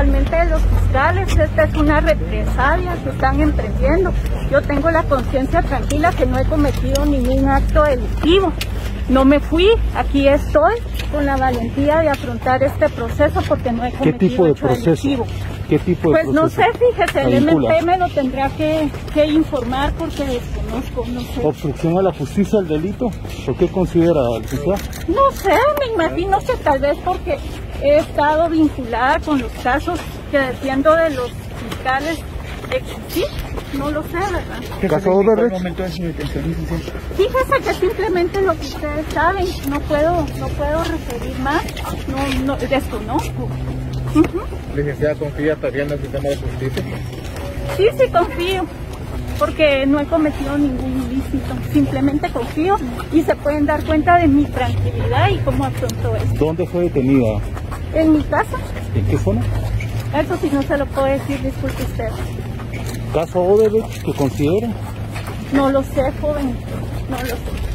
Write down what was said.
realmente de los fiscales. Esta es una represalia que están emprendiendo. Yo tengo la conciencia tranquila que no he cometido ningún acto delictivo. No me fui, aquí estoy con la valentía de afrontar este proceso porque no he cometido hecho delictivo. ¿Qué tipo de proceso? Pues no sé, fíjese, el MT me lo tendrá que informar porque desconozco, no sé. ¿Obstrucción a la justicia el delito? ¿Por qué considera, licenciada? No sé, me imagino que tal vez porque he estado vinculada con los casos que defiendo de los fiscales. Sí, no lo sé, ¿verdad? ¿Qué caso de el momento de su detención, licenciada? Fíjese que simplemente lo que ustedes saben, no puedo referir más, no desconozco. Licenciada, ¿confía todavía en el sistema de justicia? Sí, confío, porque no he cometido ningún ilícito, simplemente confío y se pueden dar cuenta de mi tranquilidad y cómo afronto esto. ¿Dónde fue detenida? En mi casa. ¿En qué zona? Eso sí no se lo puedo decir, disculpe usted. ¿Caso Odebrecht que considera? No lo sé, joven, no lo sé.